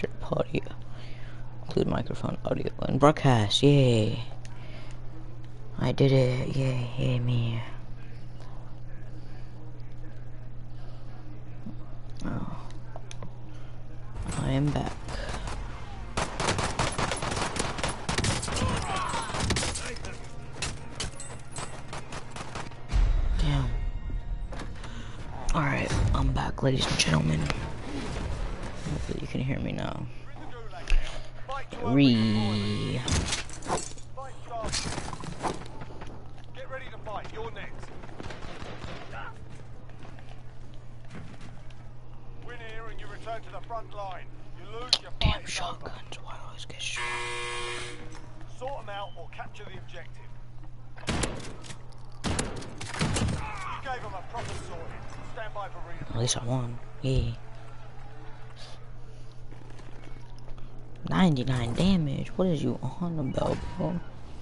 shit, audio. Include microphone, audio, and broadcast. Yay! I did it. Yay, me. Oh. I am back. Damn. Alright, I'm back, ladies and gentlemen. Hopefully you can hear me now. Get ready to fight. You're next. Win here and you return to the front line. You lose your fight. Damn shotguns, why do I always get shot? Sort them out or capture the objective. You gave them a proper sorting. Stand by for At least I won. Yeah. 99 damage. What is you on about, bro?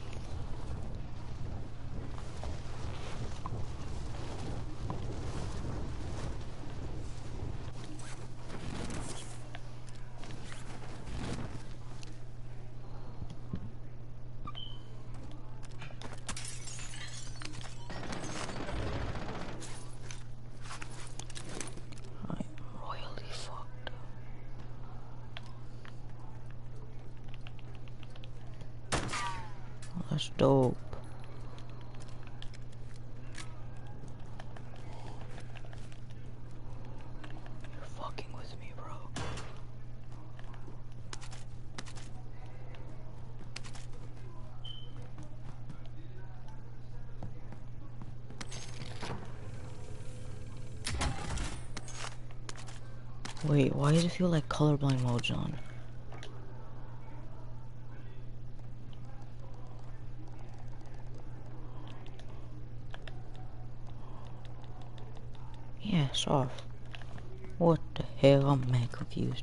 That's dope. You're fucking with me, bro. Wait, why does it feel like colorblind mode's on? Yeah, it's off. What the hell? I'm mad confused.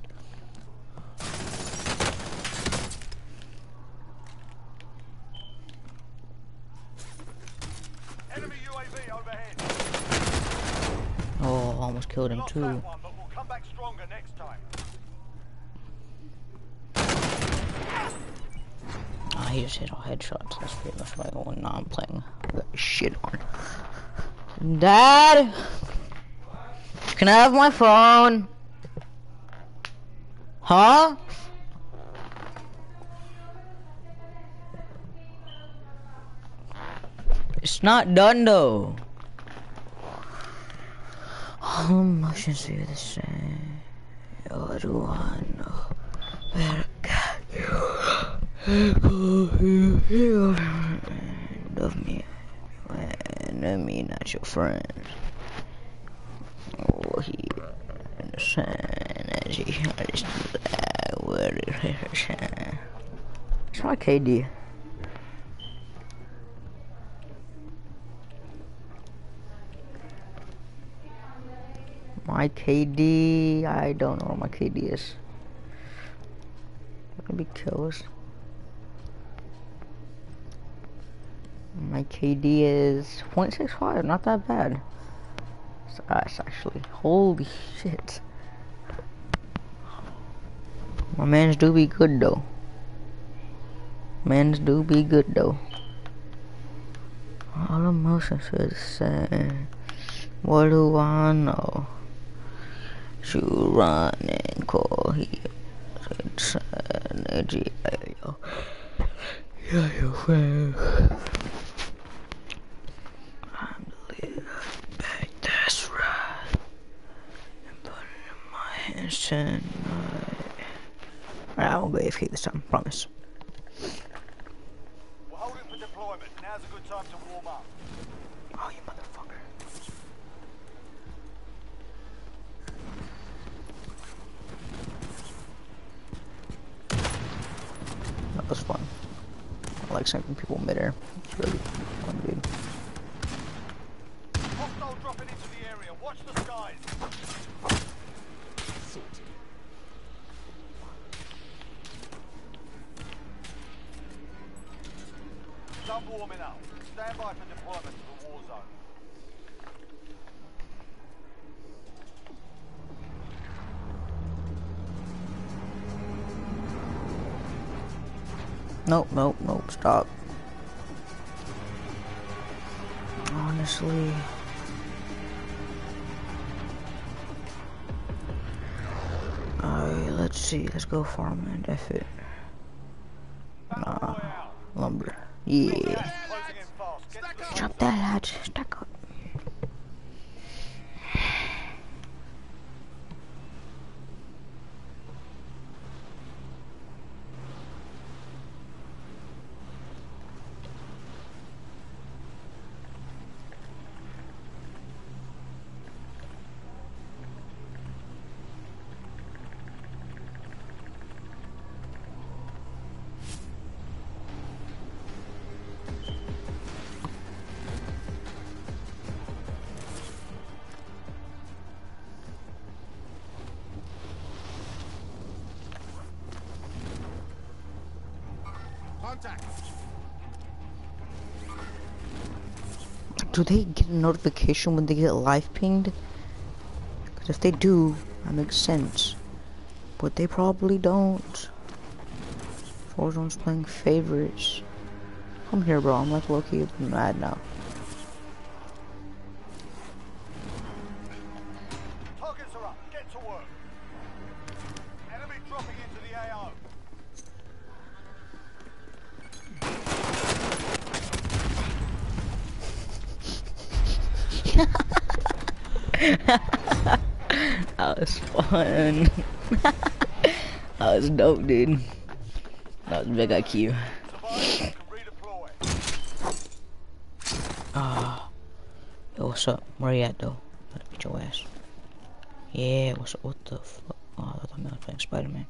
enemy UAV overhead. Oh, I almost killed him Lost too. that one, but we'll come back stronger next time. Ah, he just hit all headshots. That's pretty much what I go. Now I'm playing. I got shit on. Dad, can I have my phone? Huh? It's not done though. All emotions stay the same. What do I know? Better got you. Love me. Enemy, not your friend. Oh, he in the sun as he hurts the where it hurts. It's my KD. My KD, I don't know what my KD is. Maybe kills. My KD is 0.65, not that bad. It's nice actually. Holy shit. My mans do be good though. Mans do be good though. All emotions are the same. What do I know? You run and call here. It's energy. Yeah, your friend. I'm the leader. Back, that's right. And put it in my hands tonight. I won't go AFK this time, promise. We're holding for deployment. Now's a good time to warm up. Oh, you motherfucker. That was fun. I like sniping people midair. It's really fun, dude. Hostile dropping into the area. Watch the skies. Done warming up. Stand by for deployment to the war zone. Nope, nope, nope, stop. Honestly. Alright, let's see. Let's go farmland. F it. Battle Nah. Royale. Lumber. Gas Yeah. is closing in fast. Get to the Drop that hatch. Stack up. Contact. Do they get a notification when they get live pinged? Because if they do, that makes sense. But they probably don't. Forzone's playing favorites. Come here, bro. I'm like low-key mad now. targets are up. Get to work. Enemy dropping into the AO. That was fun. That was dope, dude. That was big IQ. Survivors can redeploy. Yo, what's up? Where you at, though? Gotta beat your ass. Yeah, what's up? What the fuck? Oh, I thought I was playing Spider-Man.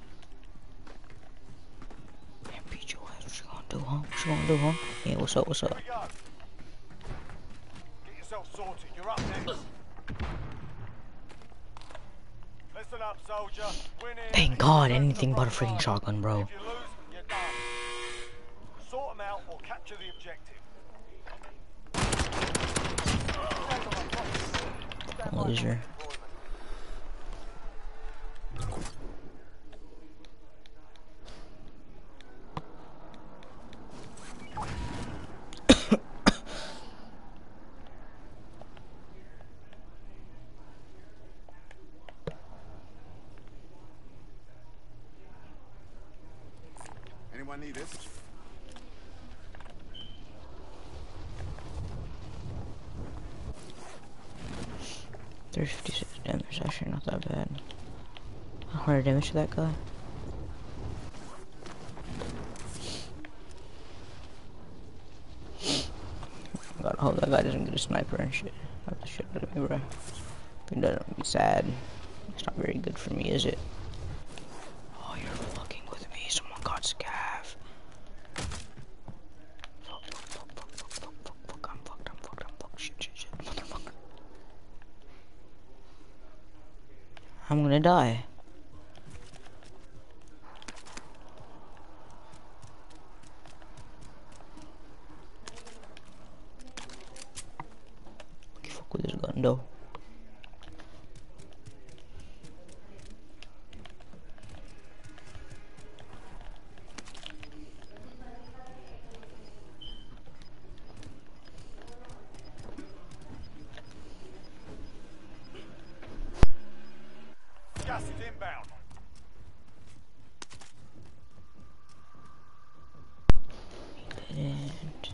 Man, beat your ass. What you gonna do, huh? What you gonna do, huh? Yeah, what's up? What's up? Here we go. Get yourself sorted. You're up next. Listen up, soldier. Win here. Thank God, anything but a freaking shotgun, bro. If you lose, you're done. Sort them out or capture the objective. Stand by for Loser. redeployment. Anyone need this? $356 damage, actually not that bad. 100 damage to that guy. God, I hope that guy doesn't get a sniper and shit. Have the shit out of me, bro. If he doesn't, be sad. It's not very good for me, is it? Oh, you're fucking with me. Someone got scav. Fuck, I'm fucked. Shit. Motherfucker. I'm gonna die. Fuck with this gun, though. Gas is inbound. And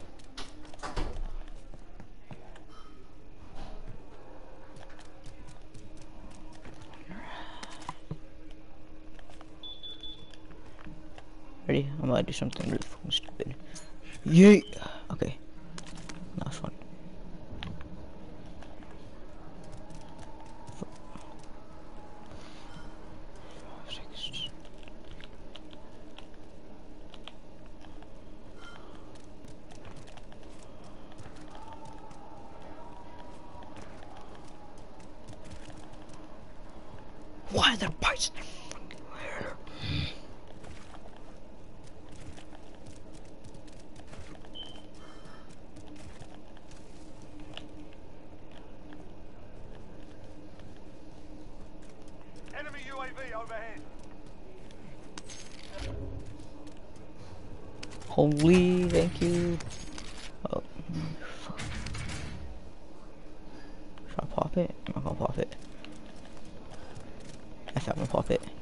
ready? I'm about to do something really fucking stupid. Yeet! Okay. Last one. Why are there bites in their fucking hair? Enemy UAV overhead. Holy, thank you. Oh, fuck. Should I pop it? I'm not gonna pop it. I thought I'm gonna pop it.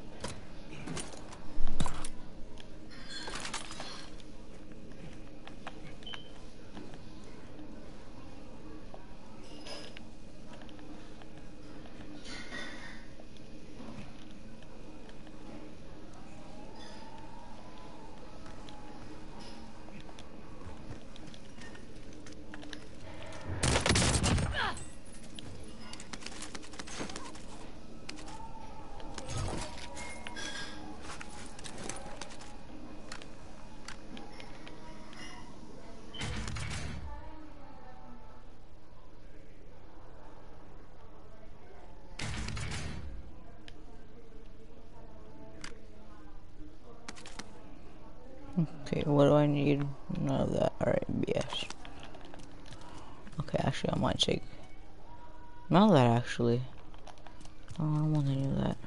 Okay, what do I need? None of that. Alright, BS. Okay, actually, I might take none of that, actually. Oh, I don't want any of that.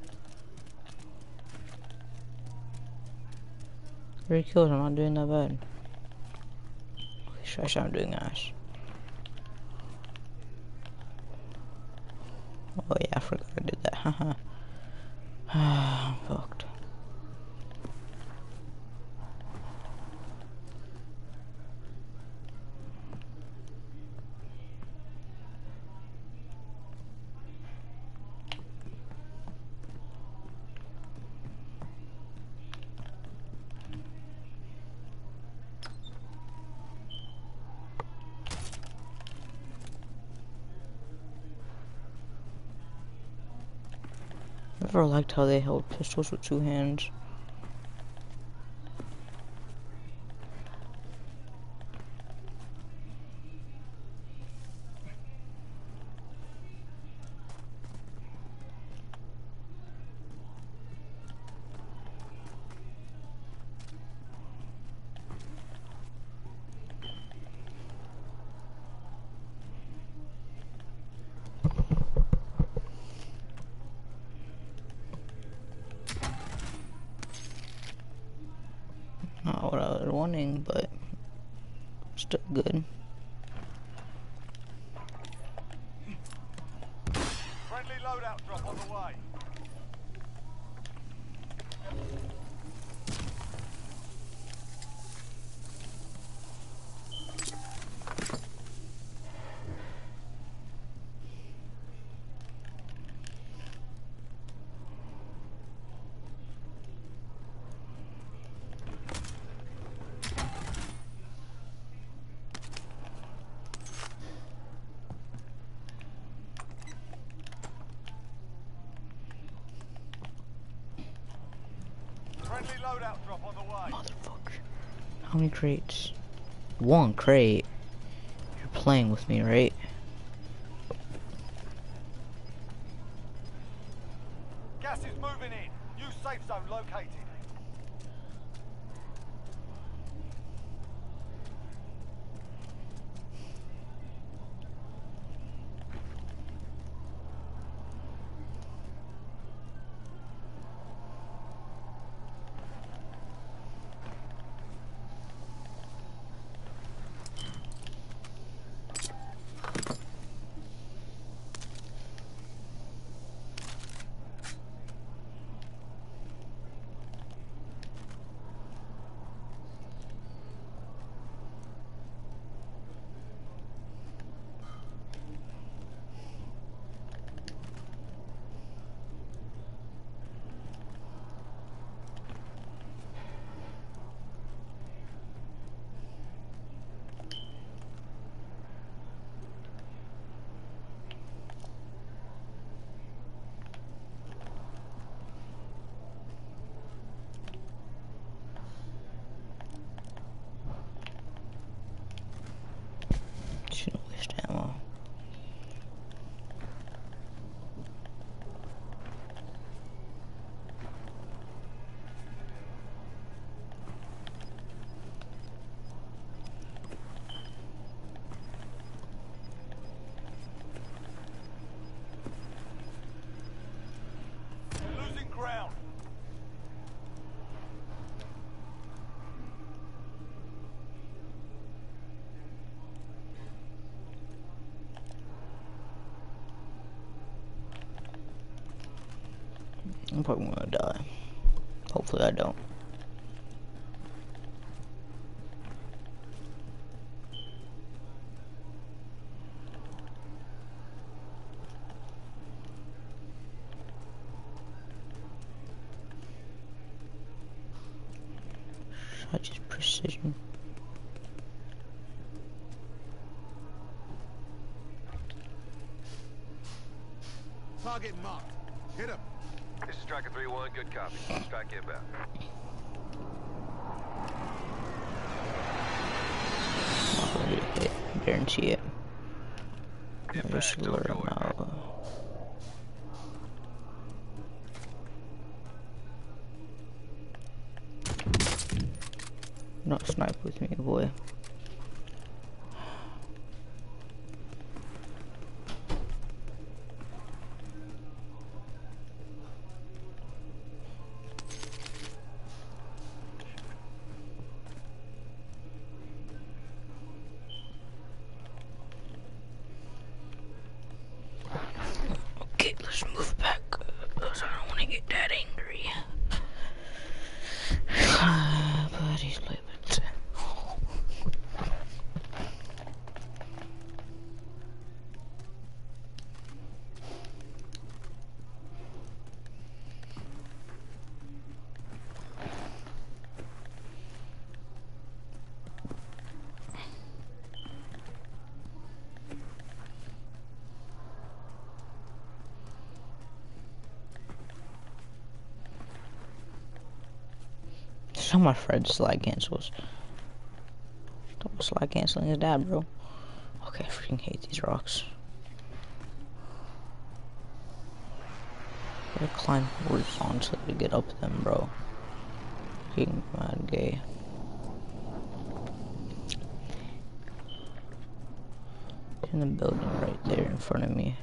3 kills, I'm not doing that bad. Okay, I'm doing ass. Oh yeah, I forgot I did that. Haha. I'm fucked. Never liked how they held pistols with 2 hands. Not what I was wanting, but still good. Friendly loadout drop on the way. Friendly loadout drop on the way. Motherfucker. How many crates? 1 crate. You're playing with me, right? Gas is moving in. New safe zone located. I'm probably gonna die. Hopefully I don't. Such as precision. Target marked. Hit him. This is Striker 3-1, good copy. Strike inbound. Guarantee it. Impact, Just lure him Door. out. Not snipe with me, boy. Okay, let's move back. Cause I don't want to get that angry. But he's living. Some of my friends slide cancels. Don't slide canceling is that, bro. Okay, I freaking hate these rocks. Gotta climb horizontally to get up them, bro. Freaking mad gay. In the building right there in front of me.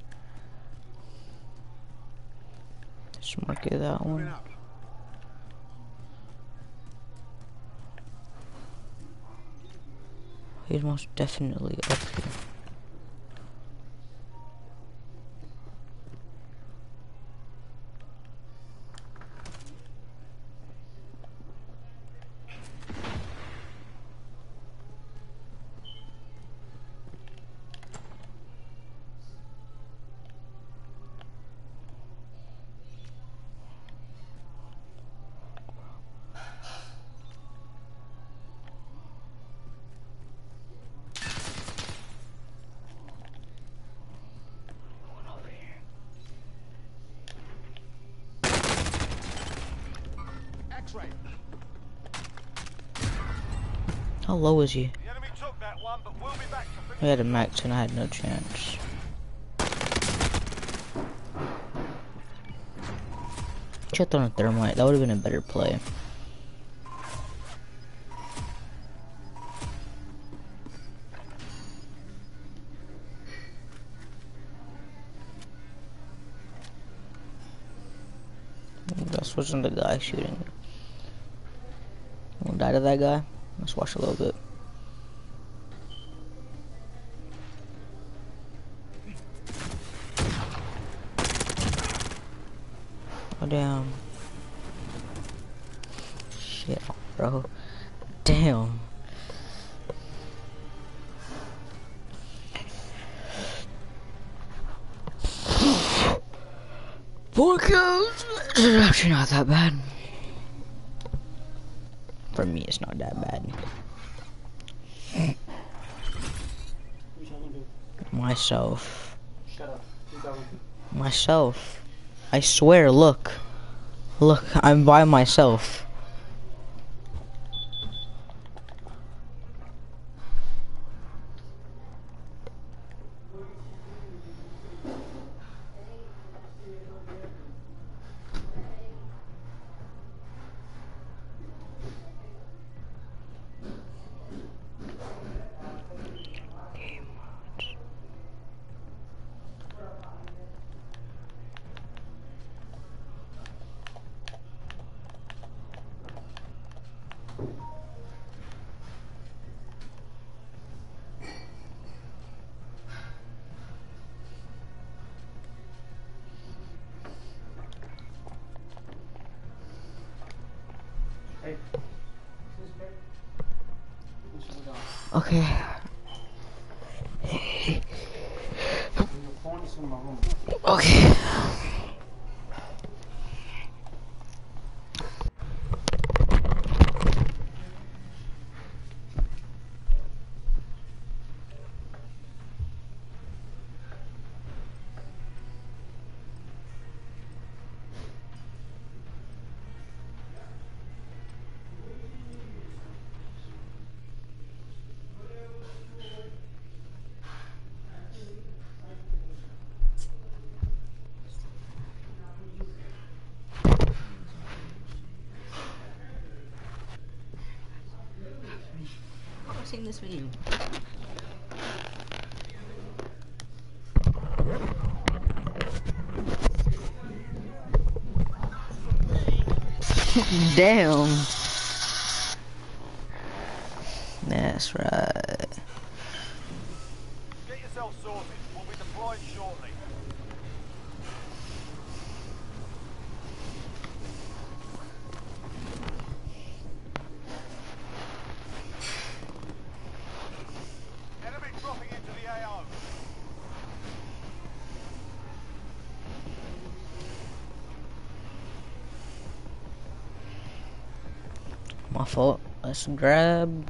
Just mark it that Moving one. up. He's most definitely up here. X-ray. How low is he? The enemy took that one, but we'll be back to finish. We had a max and I had no chance. Checked on a thermite, that would have been a better play. This wasn't the guy shooting. We'll die to that guy. Let's watch a little bit. Oh damn. Shit, bro. Damn. Four kills. It's actually not that bad. For me, it's not that bad. Myself. Myself. I swear, look. Look, I'm by myself. Okay. Okay. I've seen this video. Damn. That's right. Get yourself sorted. We'll be deployed shortly. Enemy dropping into the AO. My fault. Let's grab.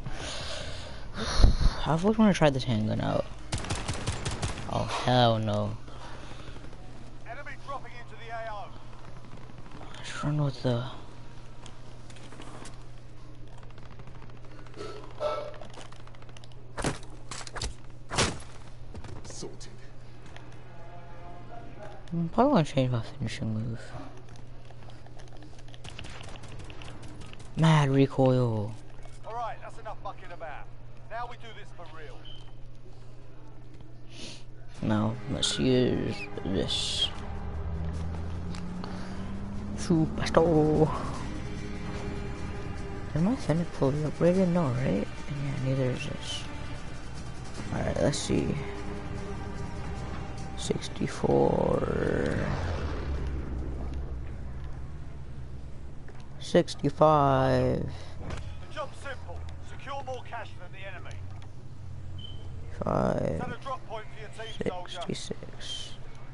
I've always wanted to try this handgun out. Oh hell no. Enemy dropping into the AO. Let's run with the. Sorted. I'm probably gonna change my finishing move. Mad recoil. Alright, that's enough mucking about. Now we do this for real. Now let's use this. Superstar. Is my Fennec fully upgraded? No, right? Yeah, neither is this. Alright, let's see. 64. 65. The job's simple. Secure more cash than the enemy. 5. Set a drop point for your team, soldier. 66.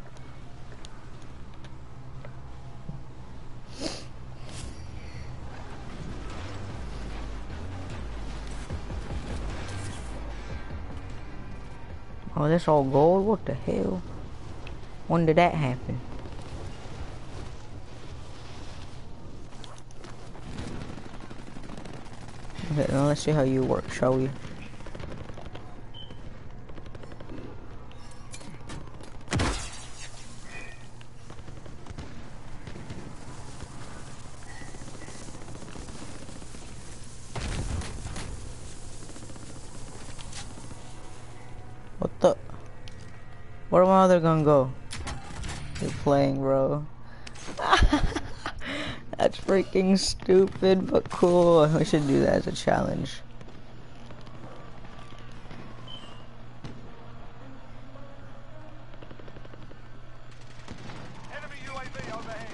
Oh, that's all gold? What the hell? When did that happen? Okay, now let's see how you work, shall we? What the? Where my other gun go? You're playing, bro. That's freaking stupid, but cool. We should do that as a challenge. Enemy UAV overhead.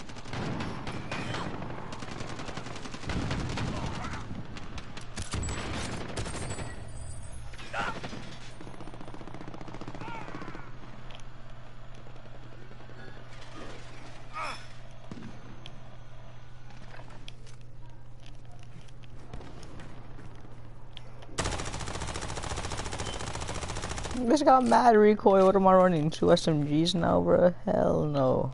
This got mad recoil. What am I running? 2 SMGs now, bro? Hell no.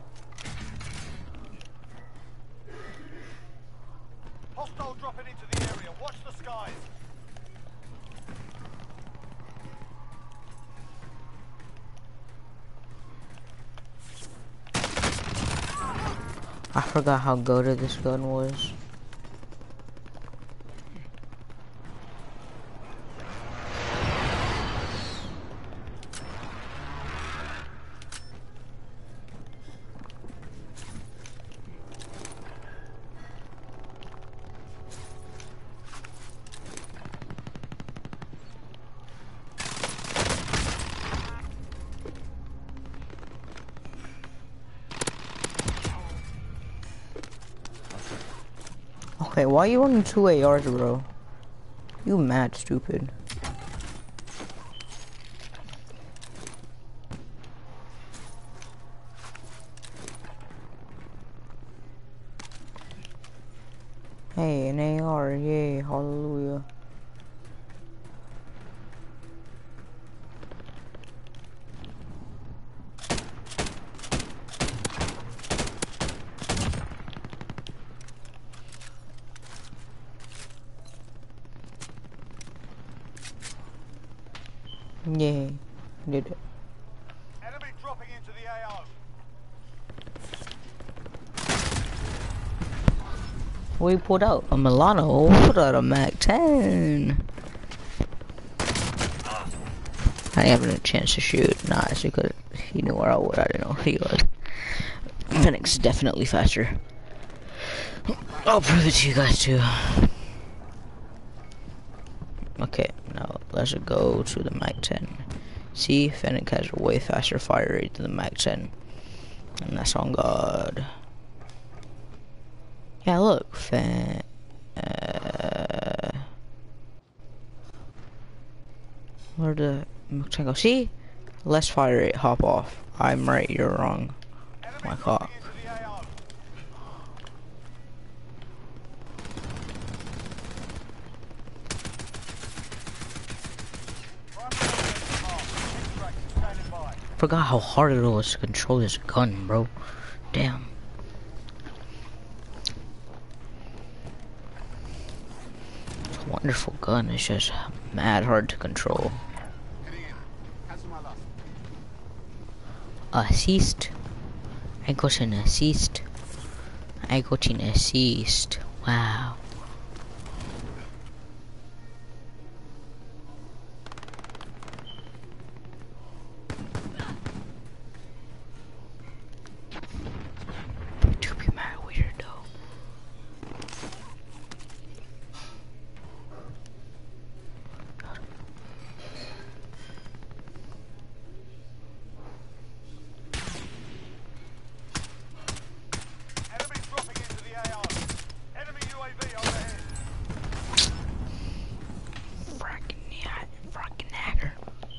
Hostile dropping into the area. Watch the skies. I forgot how goated this gun was. Okay, why are you running 2 ARs, bro? You mad stupid. Hey, an AR, yay, hallelujah. Yay, did it. Enemy dropping into the AO. We pulled out a Milano, pulled out a MAC-10. I didn't have a chance to shoot. Nah, actually, because he knew where I was. I didn't know who he was. Phoenix is definitely faster. I'll prove it to you guys too. Okay, now let's go to the MAC-10. See, Fennec has a way faster fire rate than the MAC-10. And that's on God. Yeah, look, where the MAC-10 go? See? Less fire rate, hop off. I'm right, you're wrong. Enemy My dropping cock. into the AO. Standing by. Forgot how hard it was to control this gun, bro. Damn. It's a wonderful gun, it's just mad hard to control. Heading in. Cancel my last. Assist. I got an assist. I got an assist. Wow. To be mad weirdo. Enemy dropping into the AO. Enemy UAV overhead. Fracking hacker.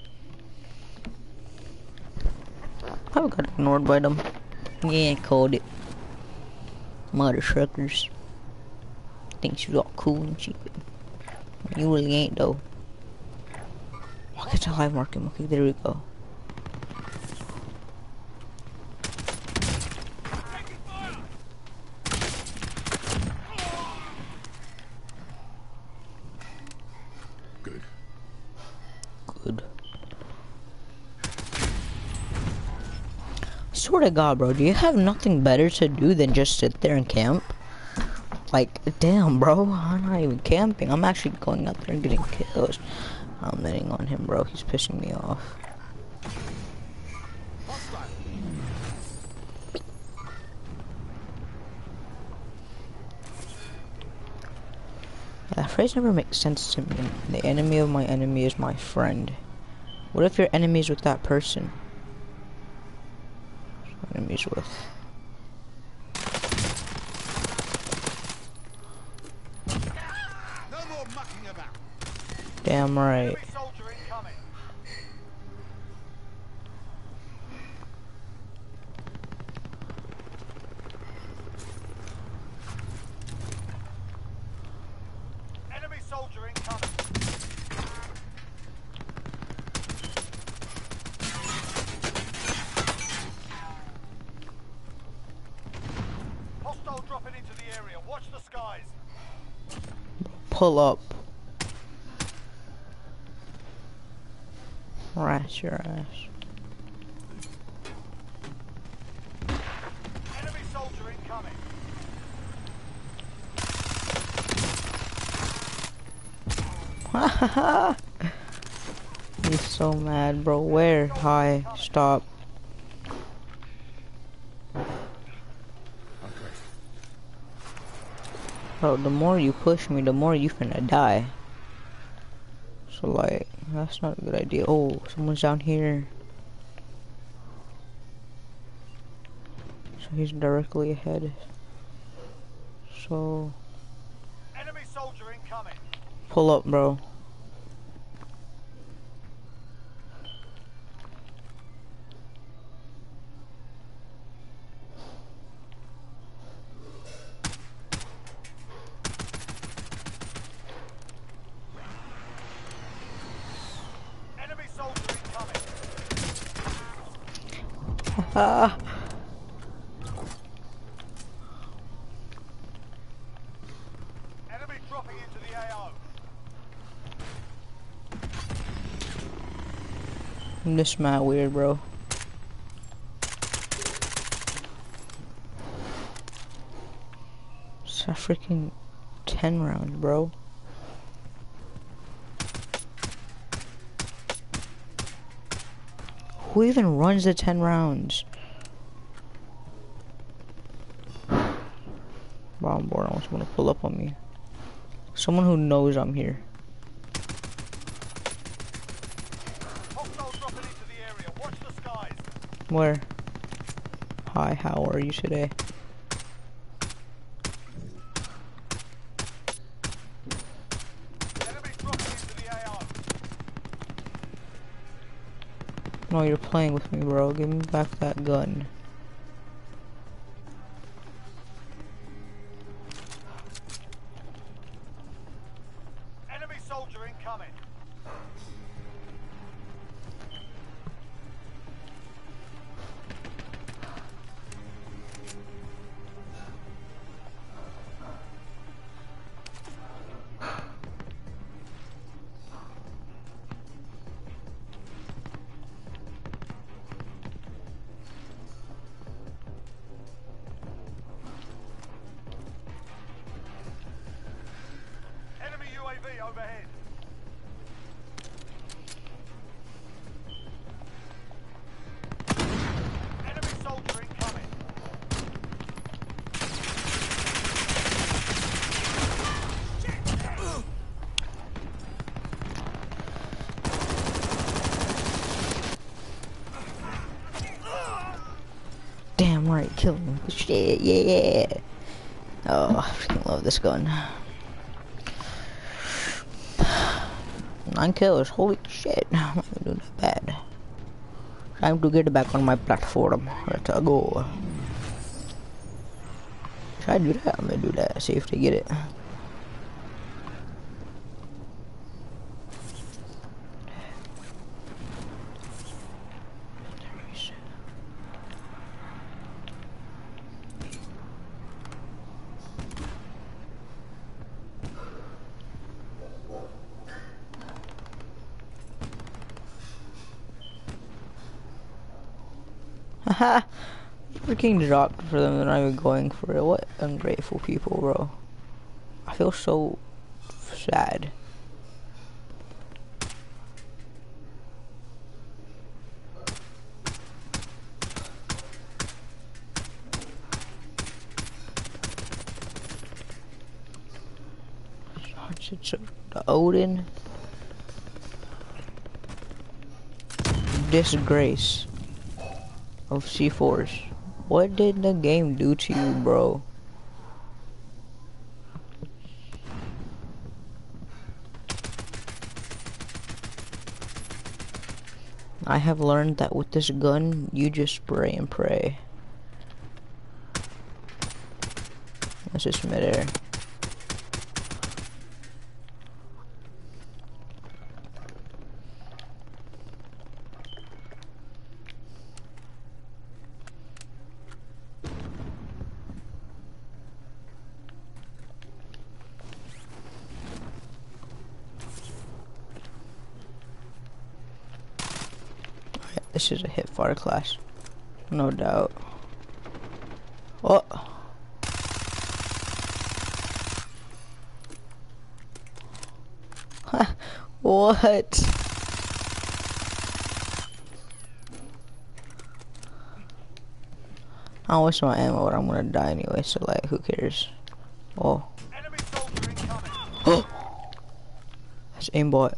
I got ignored by them. Yeah, called it. Mother suckers. Thinks you all cool and shit. You really ain't though. I'll get to live marking. Okay, there we go. Good. Good. Swear to God, bro, do you have nothing better to do than just sit there and camp? Like, damn, bro, I'm not even camping. I'm actually going out there and getting kills. I'm letting on him, bro. He's pissing me off. Hostile. That phrase never makes sense to me. The enemy of my enemy is my friend. What if you're enemies with that person? Enemies with. No more mucking about. Damn right. Enemy soldier incoming. Enemy soldier incoming. Hostile dropping into the area. Watch the skies. Pull up. Rat your ass. Enemy soldier incoming. He's so mad, bro. Where? Hi. Stop. Okay. Bro, the more you push me, the more you finna die. So, like, that's not a good idea. Oh, someone's down here. So he's directly ahead. So, Enemy soldier incoming. pull up, bro. Enemy soldier incoming. Ah. Enemy dropping into the AO. This mad weird, bro. It's a freaking 10 rounds, bro. Who even runs the 10 rounds? Bro, I'm bored. I want someone to pull up on me. Someone who knows I'm here. Hostiles dropping into the area. Watch the skies. Where? Hi, how are you today? Enemy dropping into the AO. No, you're playing with me, bro. Give me back that gun. Enemy soldier incoming. Enemy UAV overhead. Enemy soldier incoming. Damn right, kill him. Shit, yeah. Oh, I freaking love this gun. 9 kills, holy shit. I'm not even doing that bad. Time to get back on my platform. Let's go. Should I do that? I'm gonna do that. See if they get it. Haha. Freaking dropped for them. They're not even going for it. What ungrateful people, bro. I feel so sad. The Odin. Disgrace of C4s. What did the game do to you, bro? I have learned that with this gun, you just spray and pray. That's just midair. This is a hip fire class, no doubt. Oh. What? I don't waste my ammo, but I'm gonna die anyway, so like, who cares? Oh. Enemy soldier incoming. Oh. That's aimbot.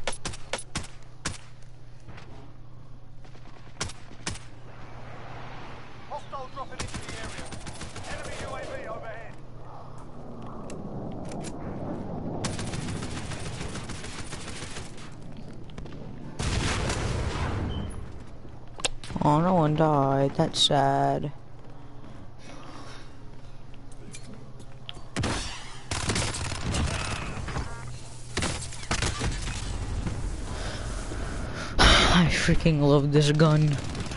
Hostile dropping into the area. Enemy UAV overhead. Oh, no one died. That's sad. I freaking love this gun.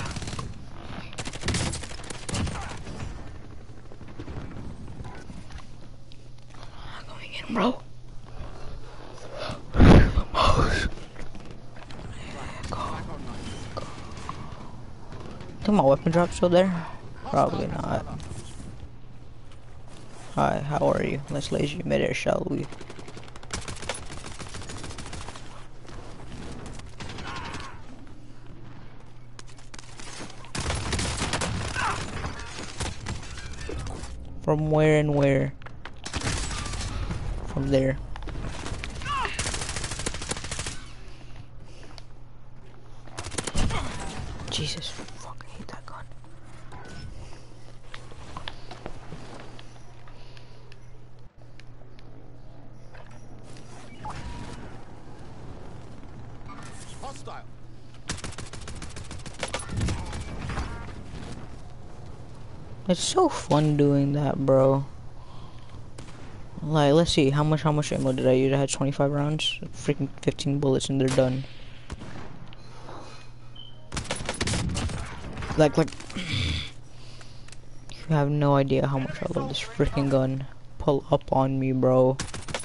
I'm going in, bro. Think my weapon drop still there? Probably not. Hi, how are you? Let's laser you midair, shall we? From where and where? From there. Jesus, fucking hate that gun. Hostile. It's so fun doing that, bro. Like, let's see, how much ammo did I use? I had 25 rounds, freaking 15 bullets, and they're done. Like, you have no idea how much I love this freaking gun. Pull up on me, bro.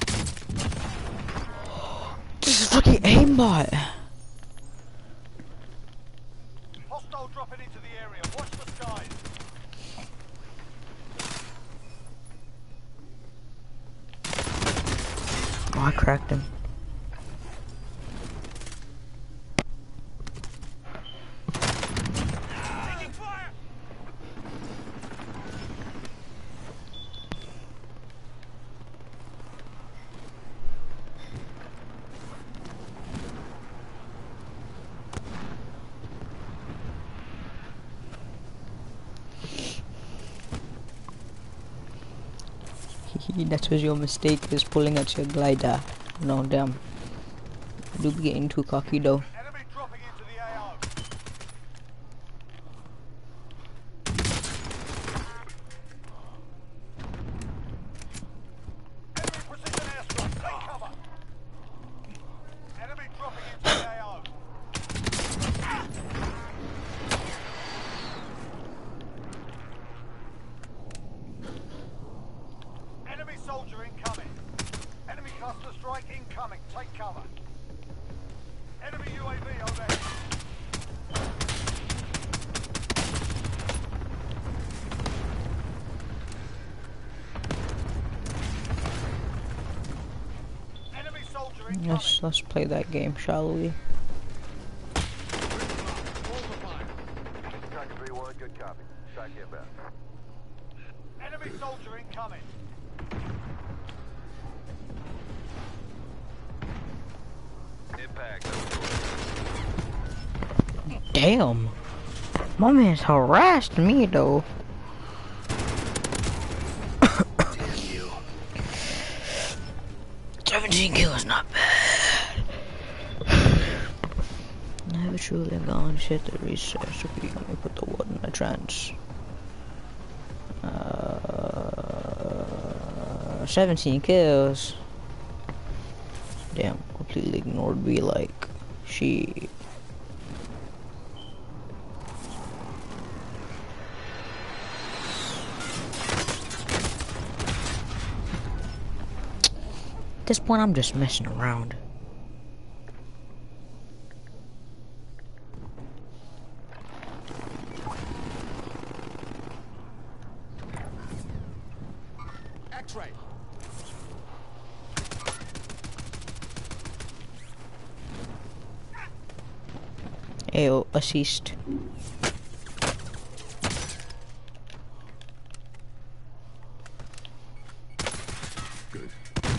This is fucking aimbot. Hostile dropping into the area. Watch the skies. Oh, I cracked him. Taking fire. That was your mistake, is pulling at your glider. No, damn. I do be getting too cocky though. Enemy dropping into the AO. Enemy precision airstrike. Take cover. Enemy dropping into the AO. Enemy soldier incoming. Enemy cluster strike incoming. Take cover. Enemy UAV overhead. Enemy soldier incoming. Let's play that game, shall we? Striker 3-1, good copy. Strike inbound. Enemy soldier incoming. Impact. Damn. My man's harassed me though. 17 kills, not bad. Never truly gone shit the research. Okay, let me put the word in my trance. 17 kills. Damn, completely ignored me like she. At this point, I'm just messing around. X-ray. Ayo, assist. Good.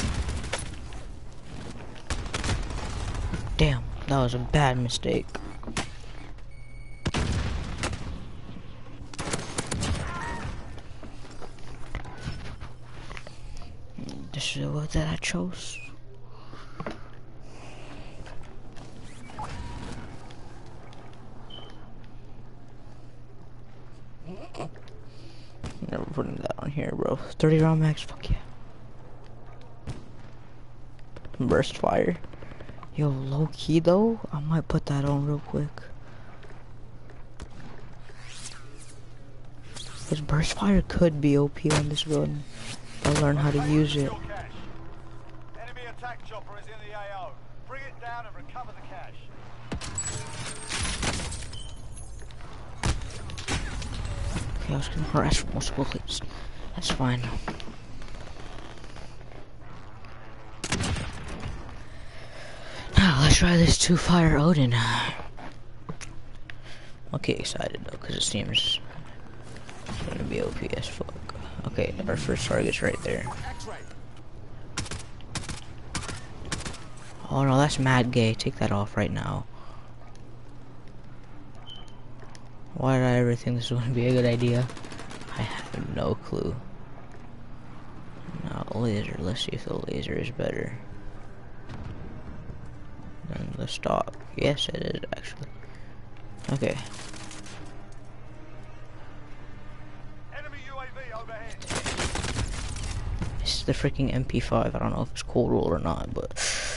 Damn, that was a bad mistake. This is the word that I chose. putting that on here, bro. 30 round max, fuck yeah. Burst fire. Yo, low key though, I might put that on real quick. Cause burst fire could be OP on this gun. I'll learn how to use it. Enemy attack chopper is in the AO. Bring it down and recover the cash. Okay, I was getting harassed from multiple hits. That's fine. Now let's try this 2-fire Odin. Okay, excited though, cause it seems gonna be OP as fuck. Okay, our first target's right there. X-ray. Oh no, that's mad gay. Take that off right now. Why did I ever think this was gonna be a good idea? I have no clue. Now laser, let's see if the laser is better than the stock. Yes, it is actually. Okay. Enemy UAV overhead. This is the freaking MP5. I don't know if it's cold roll or not, but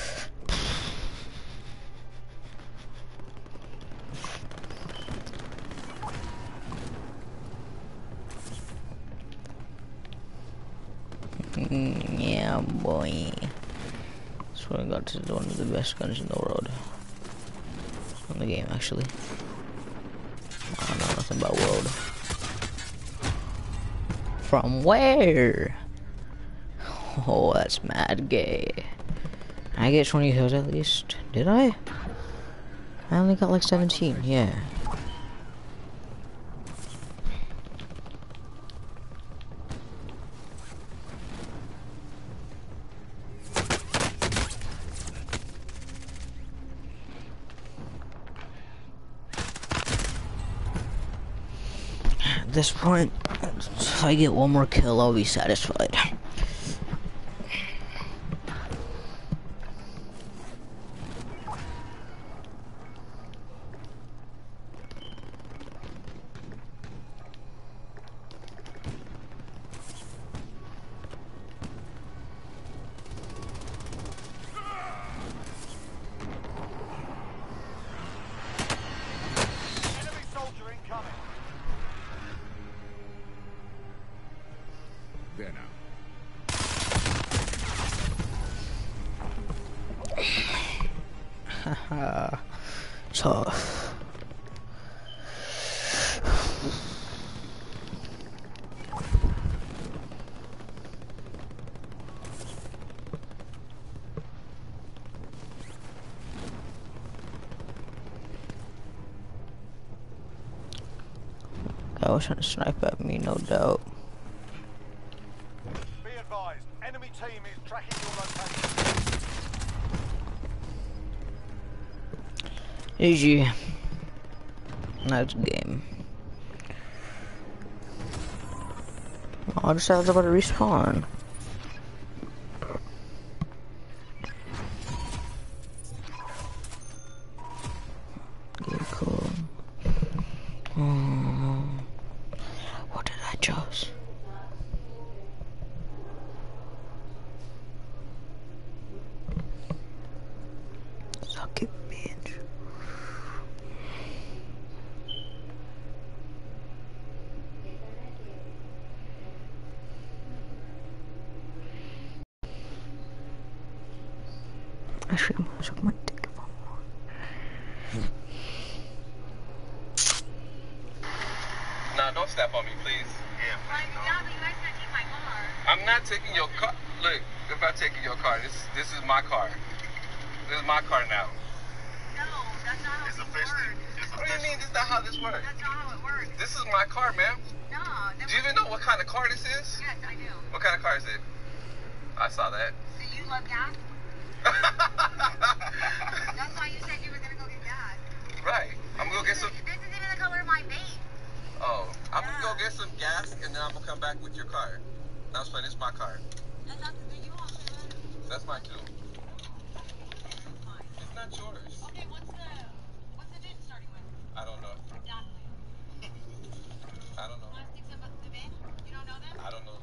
yeah, boy. Swear to God, this is one of the best guns in the world. In the game, actually. I don't know nothing about world. From where? Oh, that's mad gay. I get 20 kills at least. Did I? I only got like 17, yeah. At this point, if I get one more kill, I'll be satisfied. Enemy soldier incoming. There now. Haha. Tough. I was trying to snipe at me, no doubt. Be advised, enemy team is tracking your location. GG. That's game. Oh, I just was about to respawn. Okay, cool. What did I choose? Suck it, bitch. Actually, I'm gonna suck my dick if I want. Nah, don't step on me, please. Yeah, but you guys gonna take my car. I'm not taking your car. Look, if I'm taking your car, this is my car. This is my car now. No, that's not how It's this officially. works. What do you mean this is not how this works? That's not how it works. This is my car, ma'am. No, Do you even know what kind of car this is? Yes, I do. What kind of car is it? I saw that. So you love gas? Right. That's why you said you were gonna go get gas. I'm gonna go get some. This isn't even the color of my vape. Oh, I'm gonna go get some gas and then I'm gonna come back with your car. That's fine. It's my car. That's not the you want, man. That's mine too. It's not yours. Okay, what's the date starting with? I don't know. Exactly. I don't know. Want to stick some of the bin? You don't know them?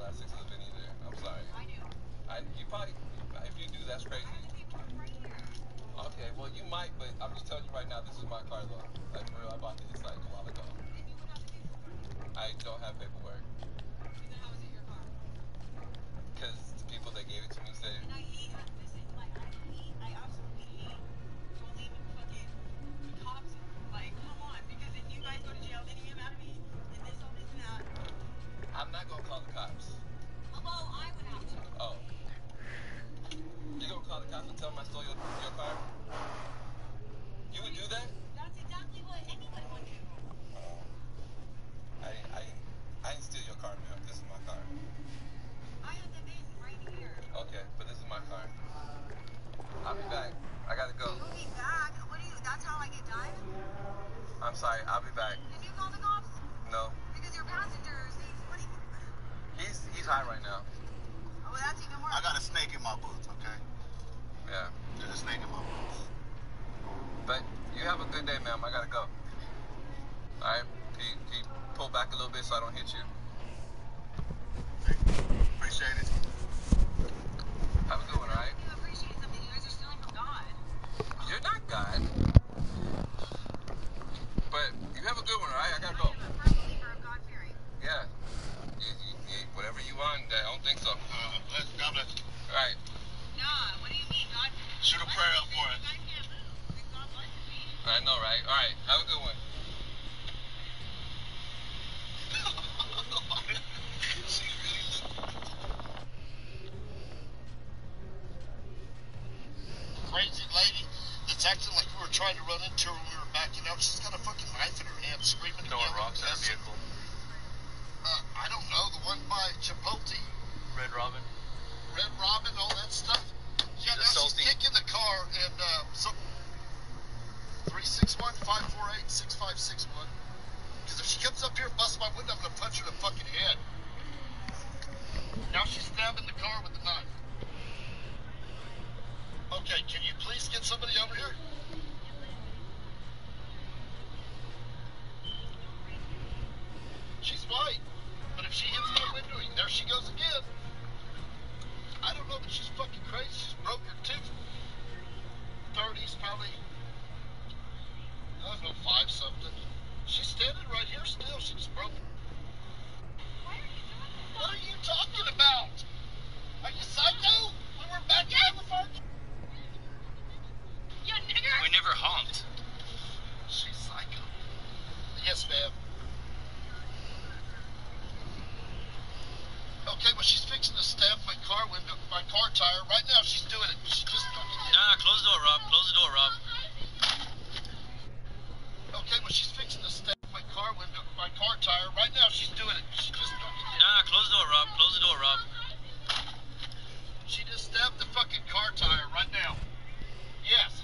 not 6 has been either. I'm sorry. I do. You probably, if you do, that's crazy. I have the paperwork right here. Okay, well you might, but I'm just telling you right now, this is my car though. Like for real, I bought this like a while ago. Then you would have the paperwork. I don't have paperwork Then how is it your car? because the people that gave it to me said, And I hate, listen, like, I absolutely hate trolling fucking the cops. Like, come on, because if you guys go to jail, then you get mad at me, and this, all this, and that. I'm not gonna call the cops. Well, I would have to. Oh. You gonna call the cops and tell them I stole your car? You would do that? That's exactly what anyone would do. I didn't steal your car, man. This is my car. I have the VIN right here. Okay, but this is my car. I'll be back. I gotta go. You'll be back. What do you, that's how I get done? I'm sorry. I'll be back. Did you call the cops? No. Because your passengers, what do you, He's high right now. oh, well, that's even worse. I got a snake in my boots, okay? Yeah. There's a snake in my boots. But you have a good day, ma'am. I gotta go. Alright? Can you pull back a little bit so I don't hit you? Appreciate it. Have a good one, alright? You appreciate something. You guys are stealing from God. You're not God. But you have a good one, alright? I gotta go. I am a firm believer of God-fearing. Yeah. Whatever you want, I don't think so. God bless. Alright. Nah, what do you mean, God? Shoot a prayer up for us. I can't move. If God blesses me. I know, right? Alright. Have a good one. Crazy lady that's acting like we were trying to run into her when we were backing out. She's got a fucking knife in her hand, screaming. Throwing rocks at a vehicle. I don't know, the one by Chipotle, Red Robin. Red Robin, all that stuff. Yeah, now assaulting. she's kicking the car and so 361-548-6561. Because if she comes up here and busts my window, I'm gonna punch her in the fucking head. Now she's stabbing the car with the knife. Okay, can you please get somebody over here? She's white, but if she hits my window, there she goes again. I don't know, but she's fucking crazy. She's broke her tooth. 30s, probably. I don't know, 5 something. She's standing right here still. She just broke. What are you talking about? Are you psycho? We were back in the first. You nigger! We never honked. She's psycho. Yes, ma'am. Okay, well, she's fixing to stab my car window, my car tire. Right now, she's doing it. She just fucking did. Nah, close the door, Rob. Close the door, Rob. Okay, well, she's fixing to stab my car window, my car tire. Right now, she's doing it. She just fucking did. Nah, close the door, Rob. Close the door, Rob. She just stabbed the fucking car tire right now. Yes.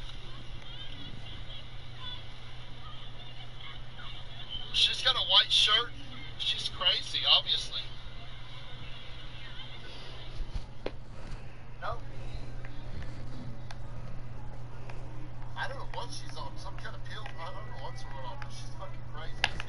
She's got a white shirt. She's crazy, obviously. No. I don't know what she's on. Some kind of pill. I don't know what's going on, but she's fucking crazy.